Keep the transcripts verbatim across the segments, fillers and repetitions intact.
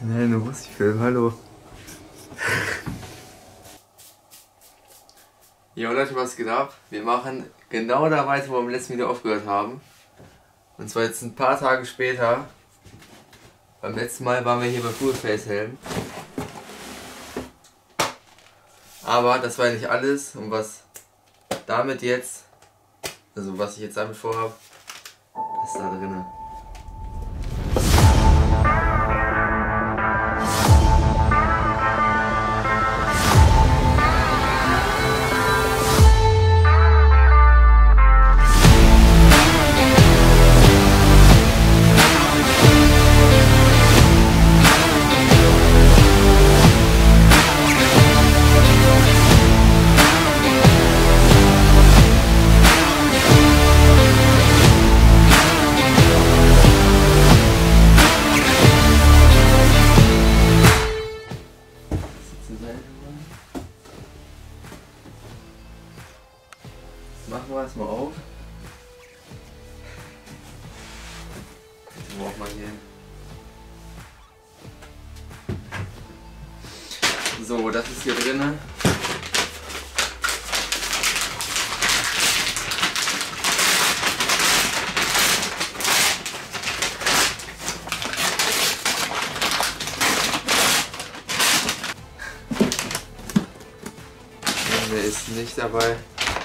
Nein, du musst dich filmen, hallo. Jo Leute, was geht ab? Wir machen genau da weiter, wo wir im letzten Video aufgehört haben. Und zwar jetzt ein paar Tage später. Beim letzten Mal waren wir hier beim Fullface Helm. Aber das war ja nicht alles. Und was damit jetzt, also was ich jetzt damit vorhabe, das ist da drinnen. Machen wir es mal auf. Jetzt brauchen wir hier. So, das ist hier drin. Der ist nicht dabei.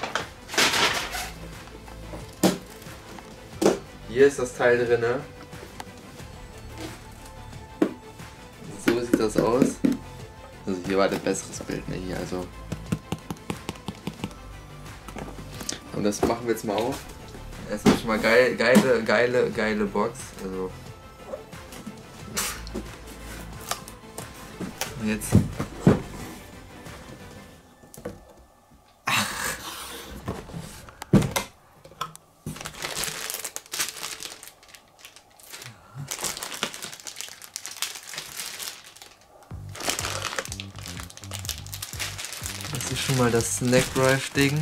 Hier ist das Teil drin. So sieht das aus. Also hier war ein besseres Bild, ne? Hier also. Und das machen wir jetzt mal auf. Erstmal schon mal geil, geile, geile, geile Box. Also. Und jetzt. Das ist schon mal das Snack Drive Ding.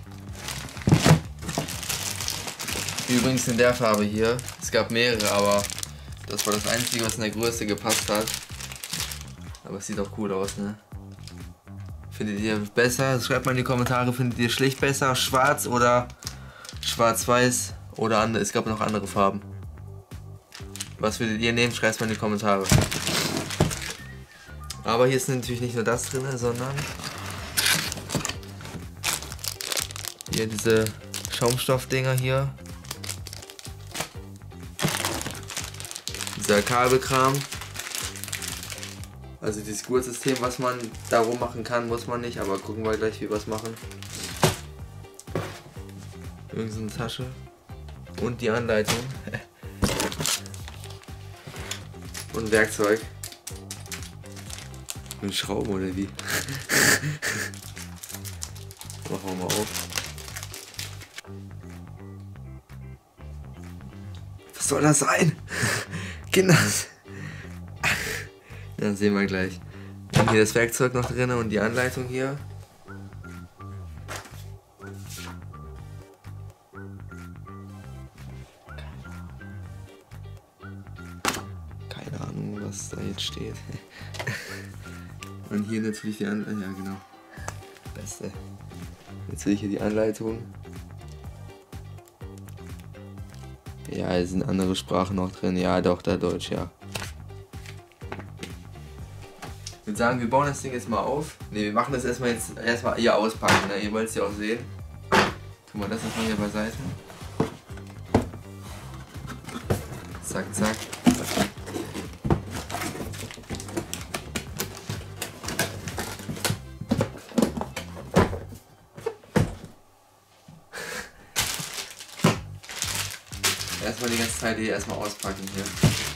Übrigens in der Farbe hier. Es gab mehrere, aber das war das einzige, was in der Größe gepasst hat. Aber es sieht auch cool aus, ne? Findet ihr besser? Schreibt mal in die Kommentare, findet ihr schlicht besser, schwarz oder schwarz-weiß oder andere. Es gab noch andere Farben. Was würdet ihr nehmen? Schreibt mal in die Kommentare. Aber hier ist natürlich nicht nur das drin, sondern hier diese Schaumstoffdinger hier. Dieser Kabelkram. Also dieses Gurtsystem, was man darum machen kann, muss man nicht, aber gucken wir gleich, wie wir es machen. Irgend so eine Tasche. Und die Anleitung. Und Werkzeug. Und Schrauben oder wie? Machen wir mal auf. Was soll das sein? Kinder! Dann sehen wir gleich. Und hier das Werkzeug noch drin und die Anleitung hier. Keine Ahnung, was da jetzt steht. Und hier natürlich die Anleitung. Ja, genau. Beste. Jetzt sehe ich hier die Anleitung. Ja, es sind andere Sprachen noch drin. Ja, doch, da Deutsch, ja. Ich würde sagen, wir bauen das Ding jetzt mal auf. Ne, wir machen das erstmal jetzt erstmal hier auspacken. Ne? Ihr wollt es ja auch sehen. Tun wir das erstmal hier beiseite. Zack, zack. Erstmal die ganze Zeit hier erstmal auspacken hier.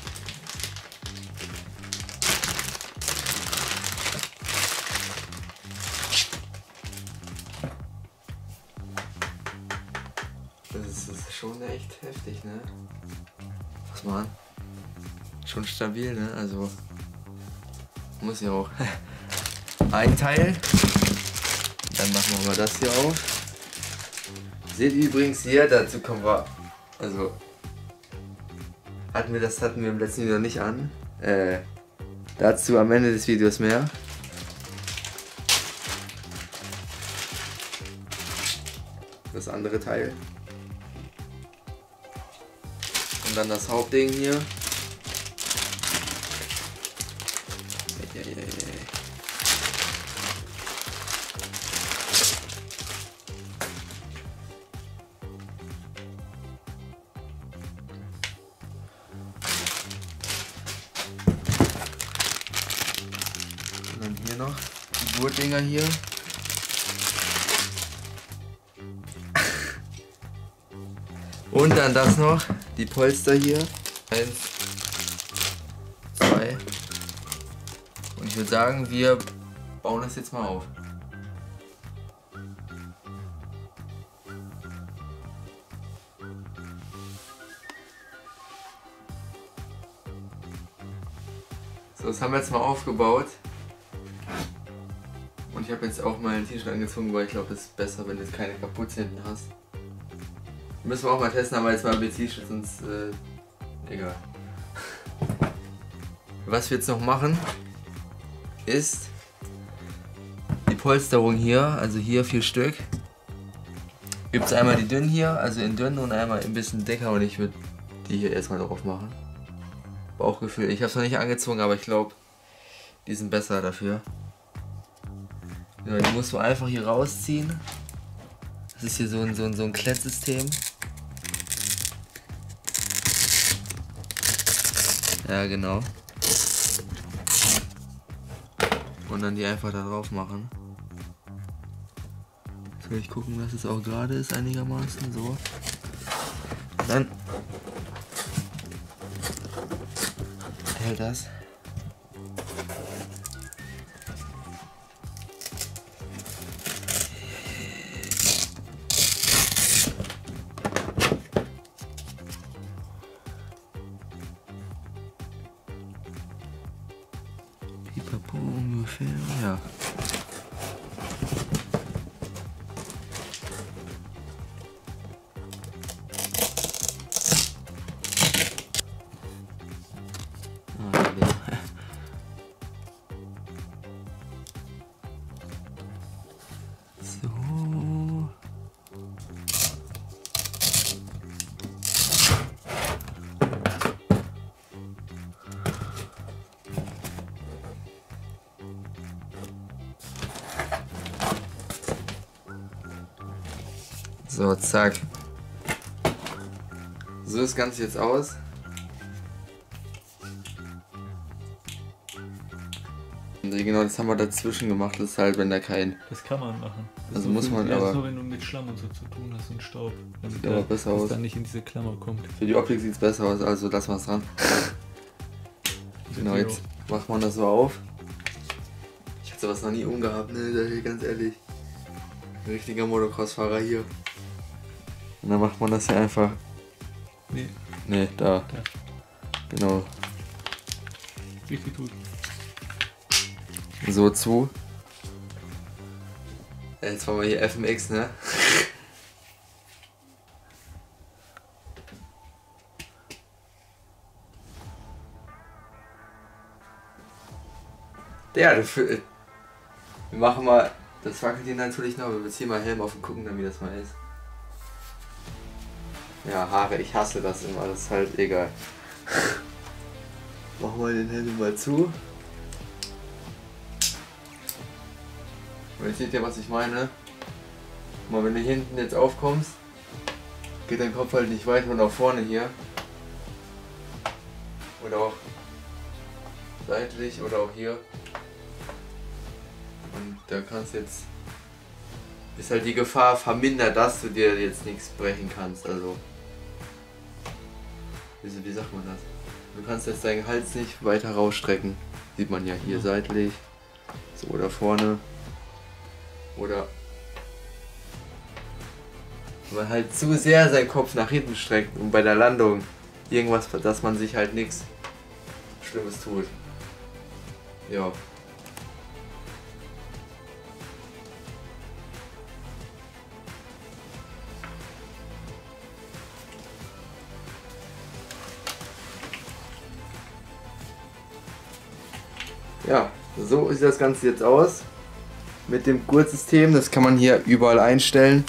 Das ist, das ist schon echt heftig, ne? Was man? Schon stabil, ne? Also muss ja auch ein Teil. Dann machen wir mal das hier auf. Seht ihr übrigens hier, dazu kommen wir. Also hatten wir das hatten wir im letzten Video nicht an. Äh, Dazu am Ende des Videos mehr. Das andere Teil. Und dann das Hauptding hier. Und dann hier noch die Gurtdinger hier. Und dann das noch, die Polster hier. Eins, zwei. Und ich würde sagen, wir bauen das jetzt mal auf. So, das haben wir jetzt mal aufgebaut. Und ich habe jetzt auch mal ein T-Shirt angezogen, weil ich glaube, es ist besser, wenn du jetzt keine Kapuze hinten hast. Müssen wir auch mal testen, aber jetzt mal mit T-Shirt, sonst äh, egal. Was wir jetzt noch machen, ist die Polsterung hier, also hier vier Stück. Gibt es einmal die dünnen hier, also in dünn und einmal ein bisschen dicker und ich würde die hier erstmal drauf machen. Bauchgefühl, ich habe es noch nicht angezogen, aber ich glaube, die sind besser dafür. Ja, die musst du einfach hier rausziehen. Das ist hier so ein, so ein, so ein Klettsystem. Ja, genau. Und dann die einfach da drauf machen. Jetzt will ich gucken, dass es auch gerade ist einigermaßen. So. Dann hält das. Pipapo ungefähr, ja. So. So, zack. So sieht das Ganze jetzt aus. Und genau, das haben wir dazwischen gemacht. Das ist halt, wenn da kein... Das kann man machen. Das Also so muss man aber... nur wenn du mit Schlamm und so zu tun hast und Staub. Sieht aber besser aus. Dann nicht in diese Klammer kommt. Für die Optik sieht es besser aus, also lassen wir es dran. Genau, jetzt macht man das so auf. Ich habe sowas noch nie umgehabt, ne, ganz ehrlich. Ein richtiger Motocross-Fahrer hier. Und dann macht man das hier einfach. Nee. Ne, da. Da. Genau. Richtig gut. So zu. Jetzt fahren wir hier F M X, ne? Ja, du, wir machen mal, das wackelt hier natürlich noch, aber wir ziehen mal Helm auf und gucken dann, wie das mal ist. Ja, Haare, ich hasse das immer, das ist halt egal. Machen wir den Helm mal zu. Und jetzt seht ihr, was ich meine. Mal, wenn du hinten jetzt aufkommst, geht dein Kopf halt nicht weiter und auch vorne hier. Oder auch seitlich oder auch hier. Und da kannst jetzt, ist halt die Gefahr vermindert, dass du dir jetzt nichts brechen kannst. Also, wie, wie sagt man das? Du kannst jetzt deinen Hals nicht weiter rausstrecken. Sieht man ja hier ja. Seitlich, so oder vorne. Oder wenn man halt zu sehr seinen Kopf nach hinten streckt und bei der Landung irgendwas, dass man sich halt nichts Schlimmes tut. Ja. Ja, so sieht das Ganze jetzt aus. Mit dem Gurtsystem, das kann man hier überall einstellen.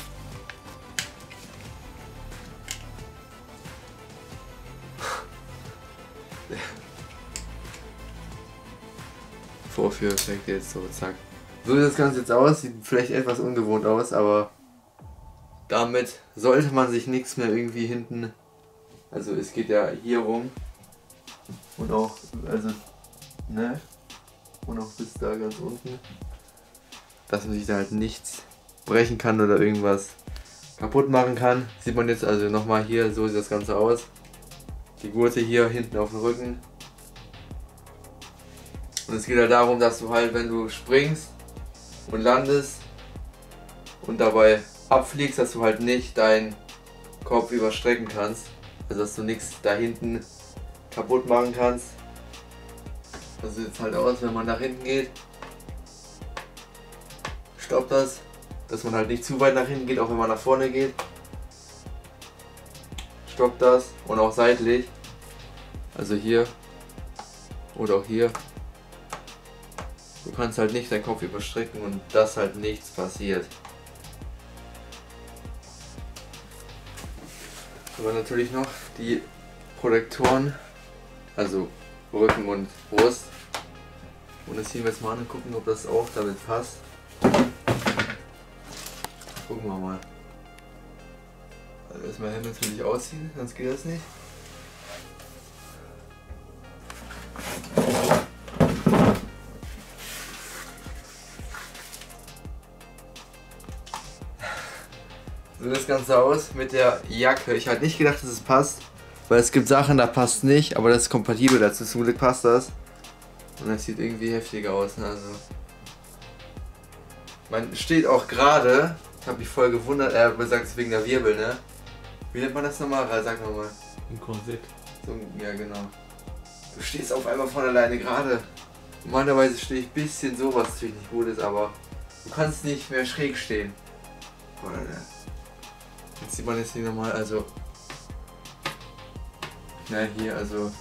Vorführeffekt jetzt so, zack. So sieht das Ganze jetzt aus, sieht vielleicht etwas ungewohnt aus, aber damit sollte man sich nichts mehr irgendwie hinten, also es geht ja hier rum und auch, also, ne, und auch bis da ganz unten, dass man sich da halt nichts brechen kann oder irgendwas kaputt machen kann. Sieht man jetzt also nochmal hier, so sieht das Ganze aus. Die Gurte hier hinten auf dem Rücken. Und es geht halt darum, dass du halt, wenn du springst und landest und dabei abfliegst, dass du halt nicht deinen Kopf überstrecken kannst. Also dass du nichts da hinten kaputt machen kannst. Das sieht jetzt halt aus, wenn man nach hinten geht. Stoppt das, dass man halt nicht zu weit nach hinten geht, auch wenn man nach vorne geht. Stoppt das und auch seitlich. Also hier oder auch hier. Du kannst halt nicht deinen Kopf überstrecken und dass halt nichts passiert. Aber natürlich noch die Protektoren, also Rücken und Brust. Und das ziehen wir jetzt mal an und gucken, ob das auch damit passt. Gucken wir mal. Also erstmal Helm natürlich ausziehen, sonst geht das nicht. So sieht das Ganze aus mit der Jacke. Ich hatte nicht gedacht, dass es passt, weil es gibt Sachen, da passt nicht, aber das ist kompatibel dazu. Zum Glück passt das. Und das sieht irgendwie heftiger aus. Ne? Also man steht auch gerade. Ich habe mich voll gewundert. Er äh, sagt es wegen der Wirbel, ne? Wie nennt man das nochmal? Sag nochmal. Ein Korsett. So, ja genau. Du stehst auf einmal von alleine gerade. Normalerweise stehe ich ein bisschen so, was natürlich nicht gut ist, aber du kannst nicht mehr schräg stehen. Jetzt sieht man jetzt hier nochmal, also. Na hier, also.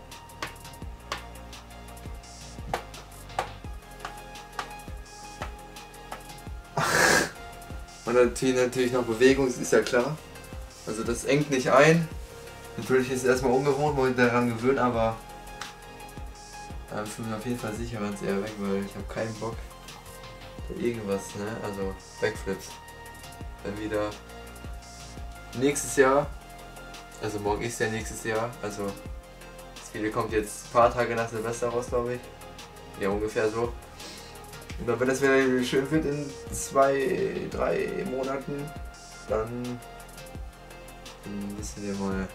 Und natürlich, natürlich noch Bewegung, das ist ja klar. Also das engt nicht ein. Natürlich ist es erstmal ungewohnt, wo ich daran gewöhnt, aber ich fühle mich auf jeden Fall sicher, wenn es eher weg, weil ich habe keinen Bock für irgendwas, ne? Also Backflips. Dann wieder nächstes Jahr, also morgen ist ja nächstes Jahr, also das Video kommt jetzt ein paar Tage nach Silvester raus, glaube ich. Ja, ungefähr so. Und dann, wenn das wieder schön wird in zwei, drei Monaten, dann, dann müssen wir mal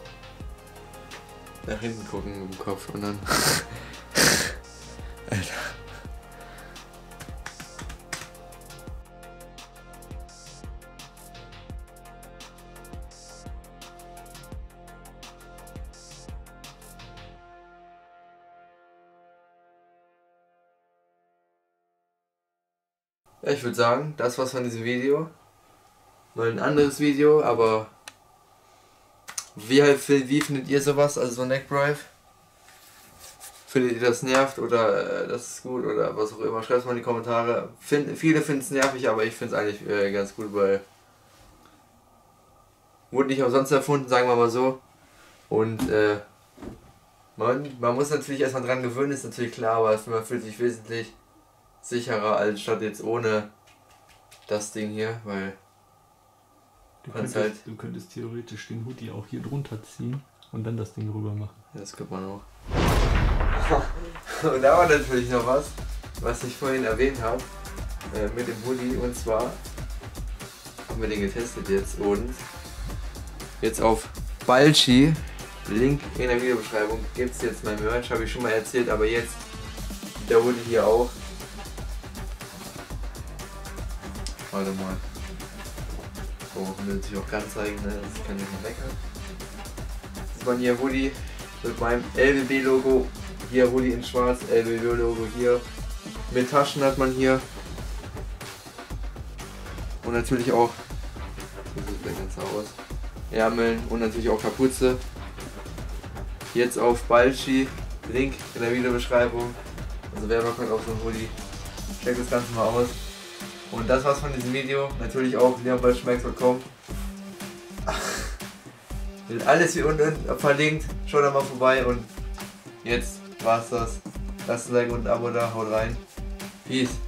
nach hinten gucken im Kopf und dann. Alter. Ja, ich würde sagen, das war's von diesem Video. Mal ein anderes Video, aber wie, wie findet ihr sowas, also so Neckbrive? Findet ihr das nervt oder äh, das ist gut oder was auch immer? Schreibt es mal in die Kommentare. Find, viele finden es nervig, aber ich finde es eigentlich äh, ganz gut, weil wurde nicht umsonst erfunden, sagen wir mal so. Und äh, man, man muss natürlich erstmal dran gewöhnen, ist natürlich klar, aber man fühlt sich wesentlich sicherer als statt jetzt ohne das Ding hier, weil du könntest, halt du könntest theoretisch den Hoodie auch hier drunter ziehen und dann das Ding rüber machen. Ja, das könnte man auch. Und da war natürlich noch was, was ich vorhin erwähnt habe, äh, mit dem Hoodie, und zwar haben wir den getestet jetzt und jetzt auf Balchi, Link in der Videobeschreibung, gibt es jetzt mein Merch, habe ich schon mal erzählt, aber jetzt der Hoodie hier auch. Warte mal. So, kann man natürlich auch ganz zeigen, ne? Das kann ich nicht meckern. Das ist man hier Hoodie mit meinem L B B-Logo. Hier Hoodie in schwarz, L B B-Logo hier. Mit Taschen hat man hier. Und natürlich auch, so sieht der ganze aus, Ärmeln und natürlich auch Kapuze. Jetzt auf Balchi, Link in der Videobeschreibung. Also wer Bock hat auf so ein Hoodie, checkt das Ganze mal aus. Und das war's von diesem Video. Natürlich auch leonbaldschmecks punkt com. Wird alles hier unten verlinkt. Schaut da mal vorbei und jetzt war's das. Lasst ein Like und ein Abo da, haut rein. Peace.